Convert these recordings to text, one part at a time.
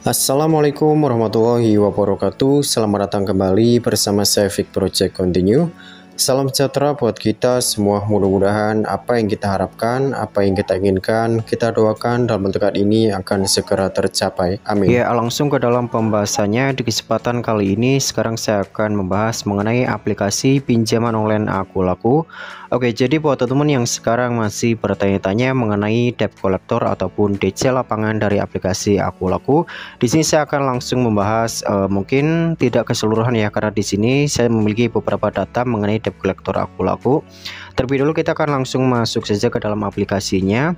Assalamualaikum warahmatullahi wabarakatuh. Selamat datang kembali bersama saya Fik Project Continue. Salam sejahtera buat kita semua. Mudah-mudahan apa yang kita harapkan, apa yang kita inginkan, kita doakan dalam dekat ini akan segera tercapai. Amin. Ya, langsung ke dalam pembahasannya. Di kesempatan kali ini sekarang saya akan membahas mengenai aplikasi pinjaman online Aku Laku. Oke, jadi buat teman-teman yang sekarang masih bertanya-tanya mengenai debt collector ataupun DC lapangan dari aplikasi Aku Laku, di sini saya akan langsung membahas mungkin tidak keseluruhan ya, karena di sini saya memiliki beberapa data mengenai debt collector Aku Laku. Terlebih dulu kita akan langsung masuk saja ke dalam aplikasinya.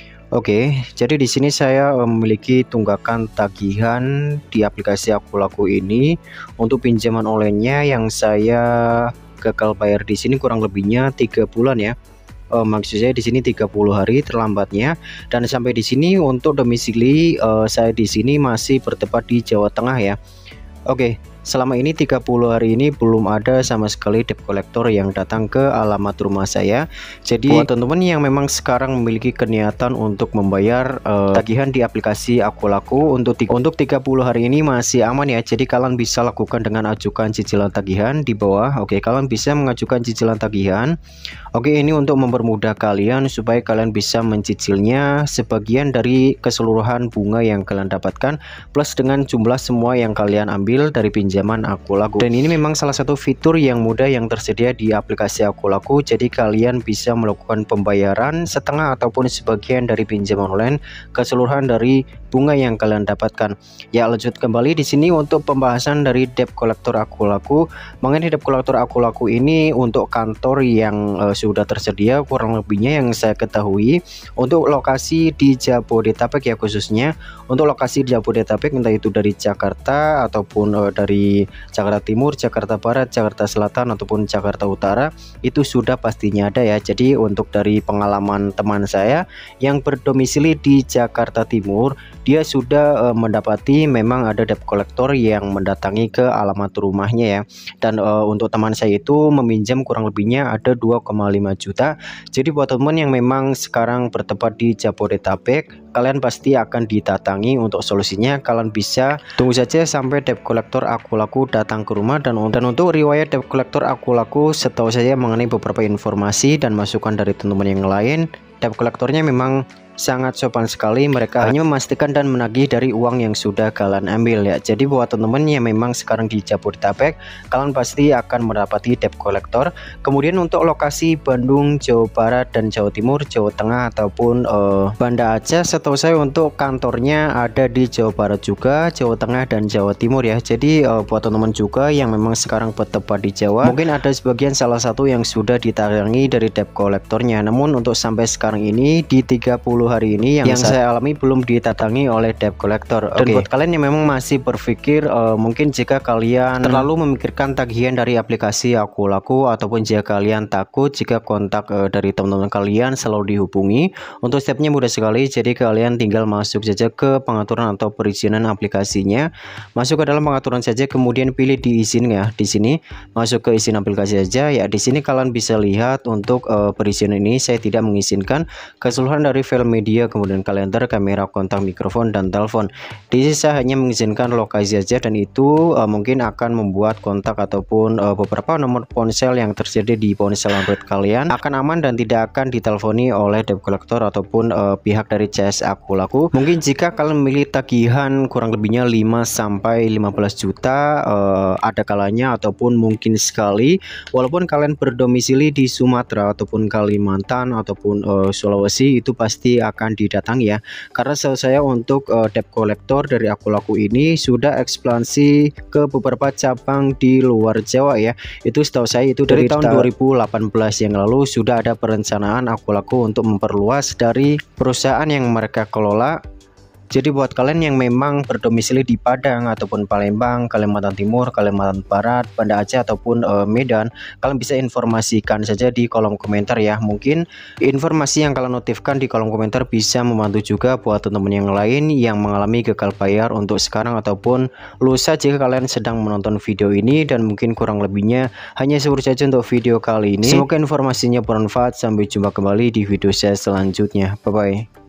Oke, jadi di sini saya memiliki tunggakan tagihan di aplikasi Aku Laku ini untuk pinjaman online-nya yang saya gagal bayar di sini kurang lebihnya 3 bulan ya. Maksud saya di sini 30 hari terlambatnya, dan sampai di sini untuk domisili saya di sini masih bertempat di Jawa Tengah ya. Oke, selama ini 30 hari ini belum ada sama sekali debt collector yang datang ke alamat rumah saya. Jadi buat teman-teman yang memang sekarang memiliki keniatan untuk membayar tagihan di aplikasi Aku Laku untuk 30 hari ini masih aman ya. Jadi kalian bisa lakukan dengan ajukan cicilan tagihan di bawah. Oke, kalian bisa mengajukan cicilan tagihan. Oke, ini untuk mempermudah kalian supaya kalian bisa mencicilnya sebagian dari keseluruhan bunga yang kalian dapatkan plus dengan jumlah semua yang kalian ambil dari pinjaman Aku Laku. Dan ini memang salah satu fitur yang mudah yang tersedia di aplikasi Aku Laku. Jadi kalian bisa melakukan pembayaran setengah ataupun sebagian dari pinjaman online keseluruhan dari bunga yang kalian dapatkan. Ya, lanjut kembali di sini untuk pembahasan dari debt collector Aku Laku. Mengenai debt collector Aku Laku ini untuk kantor yang sudah tersedia kurang lebihnya yang saya ketahui untuk lokasi di Jabodetabek ya, khususnya untuk lokasi di Jabodetabek entah itu dari Jakarta ataupun dari Jakarta Timur, Jakarta Barat, Jakarta Selatan ataupun Jakarta Utara itu sudah pastinya ada ya. Jadi untuk dari pengalaman teman saya yang berdomisili di Jakarta Timur, dia sudah mendapati memang ada debt collector yang mendatangi ke alamat rumahnya ya. Dan untuk teman saya itu meminjam kurang lebihnya ada 2,5 juta. Jadi buat teman yang memang sekarang bertempat di Jabodetabek, kalian pasti akan didatangi. Untuk solusinya kalian bisa tunggu saja sampai debt collector Aku Laku datang ke rumah. Dan untuk riwayat debt collector Aku Laku, setahu saya mengenai beberapa informasi dan masukan dari teman-teman yang lain, debt collectornya memang sangat sopan sekali. Mereka hanya memastikan dan menagih dari uang yang sudah kalian ambil ya. Jadi buat teman-teman yang memang sekarang di Jabodetabek, kalian pasti akan mendapati debt collector. Kemudian untuk lokasi Bandung, Jawa Barat dan Jawa Timur, Jawa Tengah ataupun Banda Aceh, setahu saya untuk kantornya ada di Jawa Barat juga, Jawa Tengah dan Jawa Timur ya. Jadi buat teman-teman juga yang memang sekarang bertempat di Jawa, mungkin ada sebagian salah satu yang sudah ditarangi dari debt collectornya. Namun untuk sampai sekarang ini di 30 hari ini yang saya alami belum didatangi oleh debt collector. Dan buat kalian yang memang masih berpikir mungkin jika kalian terlalu memikirkan tagihan dari aplikasi Aku Laku ataupun jika kalian takut jika kontak dari teman-teman kalian selalu dihubungi, untuk stepnya mudah sekali. Jadi kalian tinggal masuk saja ke pengaturan atau perizinan aplikasinya, masuk ke dalam pengaturan saja, kemudian pilih di izin ya. Di sini masuk ke izin aplikasi saja ya. Di sini kalian bisa lihat untuk perizinan ini saya tidak mengizinkan keseluruhan dari file media, kemudian kalender, kamera, kontak, mikrofon dan telepon. Di sini saya hanya mengizinkan lokasi saja, dan itu mungkin akan membuat kontak ataupun beberapa nomor ponsel yang tersedia di ponsel Android kalian akan aman dan tidak akan diteleponi oleh debt collector ataupun pihak dari CS Aku Laku. Mungkin jika kalian memilih tagihan kurang lebihnya 5 sampai 15 juta, ada kalanya ataupun mungkin sekali walaupun kalian berdomisili di Sumatera ataupun Kalimantan ataupun Sulawesi, itu pasti akan didatangi ya. Karena setahu saya untuk debt collector dari Aku Laku ini sudah ekspansi ke beberapa cabang di luar Jawa ya. Itu setahu saya itu dari tahun 2018 yang lalu sudah ada perencanaan Aku Laku untuk memperluas dari perusahaan yang mereka kelola. Jadi buat kalian yang memang berdomisili di Padang ataupun Palembang, Kalimantan Timur, Kalimantan Barat, Banda Aceh ataupun Medan, kalian bisa informasikan saja di kolom komentar ya. Mungkin informasi yang kalian notifkan di kolom komentar bisa membantu juga buat teman-teman yang lain yang mengalami gagal bayar untuk sekarang ataupun lusa jika kalian sedang menonton video ini. Dan mungkin kurang lebihnya hanya seperti saja untuk video kali ini. Semoga informasinya bermanfaat. Sampai jumpa kembali di video saya selanjutnya. Bye bye.